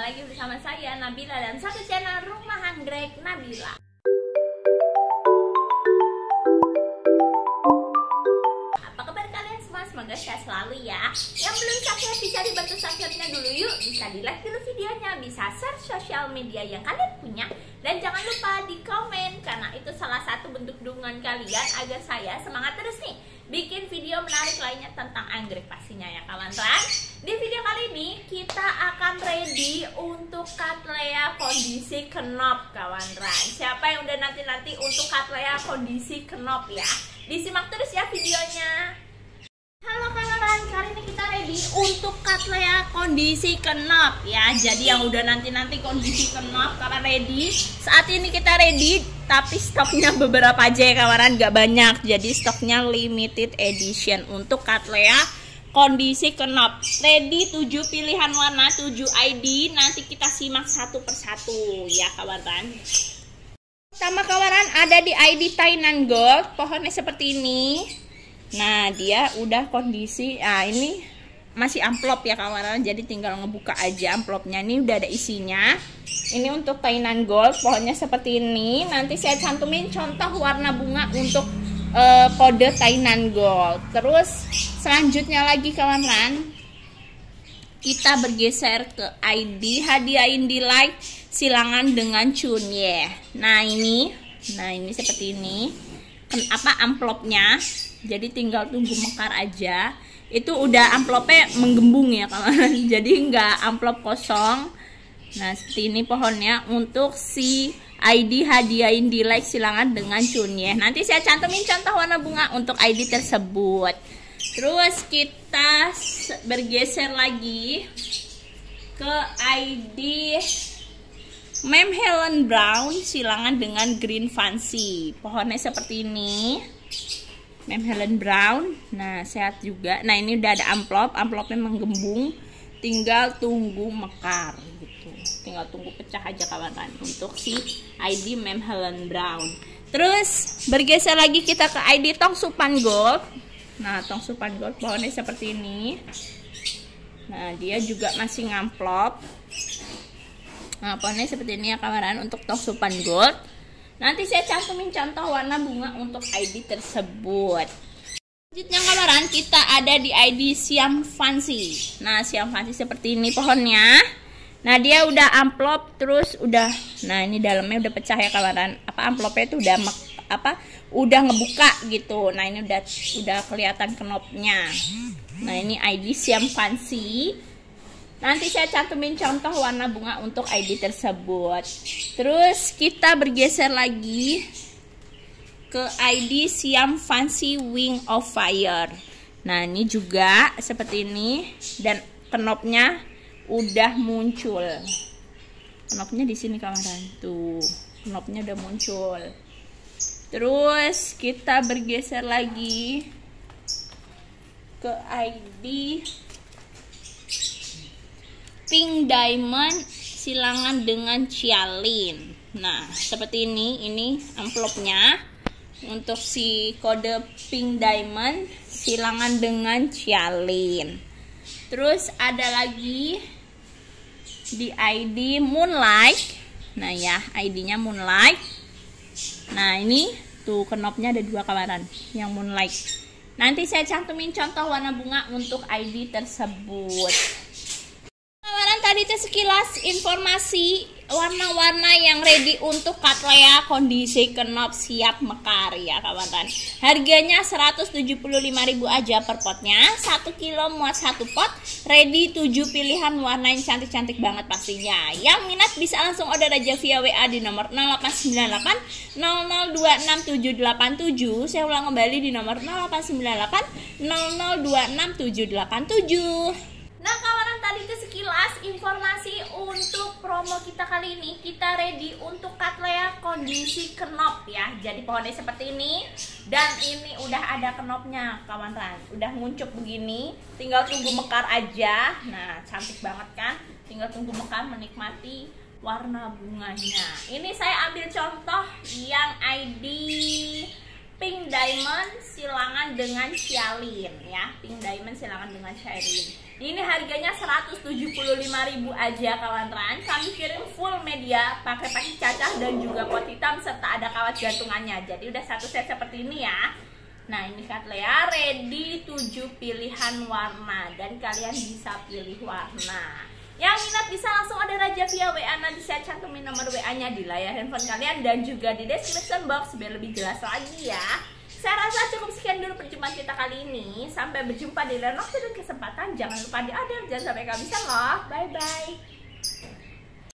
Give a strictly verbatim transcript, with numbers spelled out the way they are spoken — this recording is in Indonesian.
lagi bersama saya Nabila dan satu channel Rumah Anggrek Nabila. Apa kabar kalian semua? Semoga sehat selalu ya. Yang belum subscribe bisa dibantu subscribe-nya dulu yuk. Bisa di like dulu videonya, bisa share sosial media yang kalian punya. Dan jangan lupa di komen, karena itu salah satu bentuk dukungan kalian agar saya semangat terus nih bikin video menarik lainnya tentang anggrek pastinya ya kawan-kawan. Di video kali ini kita akan ready untuk Cattleya kondisi kenop kawan-kawan. Siapa yang udah nanti-nanti untuk Cattleya kondisi kenop ya? Disimak terus ya videonya. Halo kawan-kawan, kali ini kita ready untuk Cattleya kondisi kenop ya. Jadi yang udah nanti-nanti kondisi kenop karena ready. Saat ini kita ready, tapi stoknya beberapa aja ya kawan, gak banyak. Jadi stoknya limited edition untuk Cattleya kondisi kenop. Ready tujuh pilihan warna, tujuh I D. Nanti kita simak satu persatu ya kawan. Sama kawan ada di I D Tainan Gold, pohonnya seperti ini. Nah dia udah kondisi, nah ini masih amplop ya kawan, jadi tinggal ngebuka aja amplopnya. Ini udah ada isinya. Ini untuk Tainan Gold, pohonnya seperti ini. Nanti saya cantumin contoh warna bunga untuk uh, kode Tainan Gold. Terus selanjutnya lagi kawan, kita bergeser ke I D, hadiahin di like silangan dengan cunye. Nah ini, nah ini seperti ini. Apa amplopnya? Jadi tinggal tunggu mekar aja. Itu udah amplopnya menggembung ya kawan. Jadi nggak amplop kosong. Nah seperti ini pohonnya. Untuk si I D hadiahin di like silangan dengan cunye. Nanti saya cantumin contoh warna bunga untuk I D tersebut. Terus kita bergeser lagi ke I D Mem Helen Brown silangan dengan green fancy. Pohonnya seperti ini. Mem Helen Brown. Nah sehat juga. Nah ini udah ada amplop, amplopnya menggembung, tinggal tunggu mekar gitu, tinggal tunggu pecah aja kawan-kawan untuk si I D Mem Helen Brown. Terus bergeser lagi kita ke I D Tong Supan Gold. Nah Tong Supan Gold pohonnya seperti ini. Nah dia juga masih ngamplop. Nah pohonnya seperti ini ya kawan untuk Tong Supan Gold. Nanti saya cantumin contoh warna bunga untuk I D tersebut. Selanjutnya kawan, kita ada di I D Siam Fancy. Nah Siam Fancy seperti ini pohonnya. Nah dia udah amplop, terus udah, nah ini dalamnya udah pecah ya kawan. Apa amplopnya itu udah apa? Udah ngebuka gitu. Nah ini udah udah kelihatan kenopnya. Nah ini I D Siam Fancy. Nanti saya cantumin contoh warna bunga untuk I D tersebut. Terus kita bergeser lagi ke I D Siam Fancy Wing of Fire. Nah ini juga seperti ini dan kenopnya udah muncul. Kenopnya di sini kawan, tuh kenopnya udah muncul. Terus kita bergeser lagi ke I D Pink Diamond silangan dengan Cialin. Nah seperti ini, ini amplopnya untuk si kode Pink Diamond silangan dengan Cialin. Terus ada lagi di I D Moonlight. Nah ya I D-nya Moonlight. Nah ini tuh kenopnya ada dua kawaran yang Moonlight. Nanti saya cantumin contoh warna bunga untuk I D tersebut. Tadi itu sekilas informasi warna-warna yang ready untuk Cattleya kondisi kenop siap mekar ya kawan. Harganya seratus tujuh puluh lima ribu aja per potnya. satu kilo muat satu pot. Ready tujuh pilihan warna yang cantik-cantik banget pastinya. Yang minat bisa langsung order aja via W A di nomor nol delapan sembilan delapan nol nol dua enam tujuh delapan tujuh. Saya ulang kembali di nomor nol delapan sembilan delapan nol nol dua enam tujuh delapan tujuh. Nah kawan, tadi itu sekilas informasi untuk promo kita kali ini. Kita ready untuk Cattleya kondisi kenop ya. Jadi pohonnya seperti ini. Dan ini udah ada kenopnya kawan. Udah nguncup begini. Tinggal tunggu mekar aja. Nah cantik banget kan. Tinggal tunggu mekar menikmati warna bunganya. Ini saya ambil contoh yang I D Pink Diamond silangan dengan Cialin ya. Pink Diamond silangan dengan Cialin. Ini harganya seratus tujuh puluh lima ribu aja kawan Ran. Kami kirim full media, pakai paki cacah dan juga pot hitam serta ada kawat gantungannya. Jadi udah satu set seperti ini ya. Nah ini Cattleya ready tujuh pilihan warna dan kalian bisa pilih warna. Yang minat bisa langsung ada Raja via W A, nanti saya cantumin nomor W A-nya di layar handphone kalian dan juga di description box biar lebih jelas lagi ya. Saya rasa cukup sekian dulu perjumpaan kita kali ini. Sampai berjumpa di lain waktu dan kesempatan. Jangan lupa di-adem, jangan sampai kehabisan loh. Bye-bye.